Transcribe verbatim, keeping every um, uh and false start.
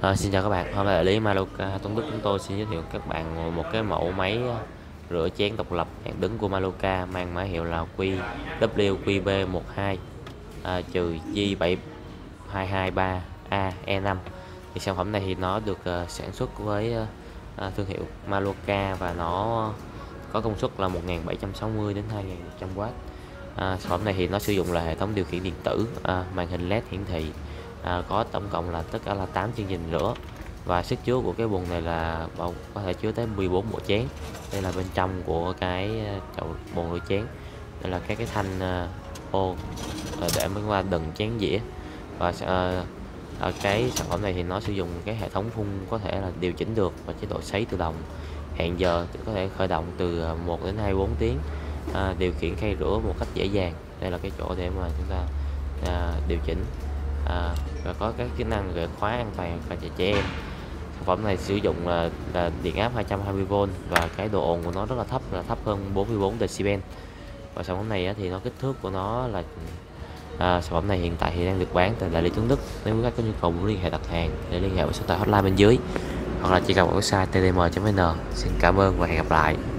À, xin chào các bạn, hôm nay đại lý Maluka Tuấn Đức chúng tôi xin giới thiệu các bạn một cái mẫu máy rửa chén độc lập hạng đứng của Maluka mang mã hiệu là Q W Q B một hai à, trừ J bảy hai hai ba A E năm. Thì sản phẩm này thì nó được uh, sản xuất với uh, thương hiệu Maluka và nó có công suất là một nghìn bảy trăm sáu mươi đến hai nghìn một trăm oát. À, sản phẩm này thì nó sử dụng là hệ thống điều khiển điện tử, à, màn hình led hiển thị, à, có tổng cộng là tất cả là tám chương trình rửa, và sức chứa của cái bồn này là bao có thể chứa tới mười bốn bộ chén. Đây là bên trong của cái chậu bồn rửa chén. Đây là các cái thanh uh, ô uh, để mới qua đựng chén dĩa. Và uh, ở cái sản phẩm này thì nó sử dụng cái hệ thống phun có thể là điều chỉnh được, và chế độ sấy tự động, hẹn giờ có thể khởi động từ một đến hai mươi bốn tiếng, à, điều khiển khay rửa một cách dễ dàng. Đây là cái chỗ để mà chúng ta à, điều chỉnh, à, và có các chức năng về khóa an toàn và cho trẻ em. Sản phẩm này sử dụng là, là điện áp hai trăm hai mươi vôn, và cái độ ồn của nó rất là thấp, là thấp hơn bốn mươi bốn decibel. Và sản phẩm này thì nó kích thước của nó là à, sản phẩm này hiện tại thì đang được bán tại đại lý Tuấn Đức. Nếu các có nhu cầu muốn liên hệ đặt hàng để liên hệ với số tài hotline bên dưới, hoặc là chỉ cần vào website t d m chấm n. Xin cảm ơn và hẹn gặp lại.